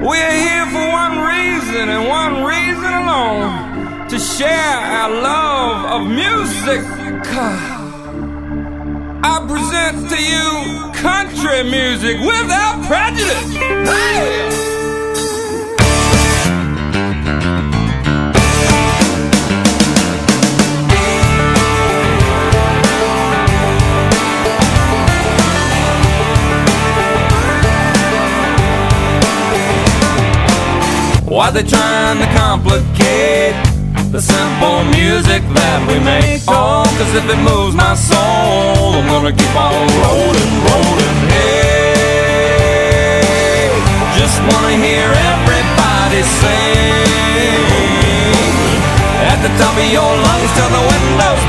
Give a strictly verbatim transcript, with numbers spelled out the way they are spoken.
We're here for one reason and one reason alone, to share our love of music. I present to you country music without prejudice. Hey! Why they trying to complicate the simple music that we make? Oh, cause if it moves my soul, I'm gonna keep on rolling, rolling. Hey, just wanna hear everybody sing at the top of your lungs till the windows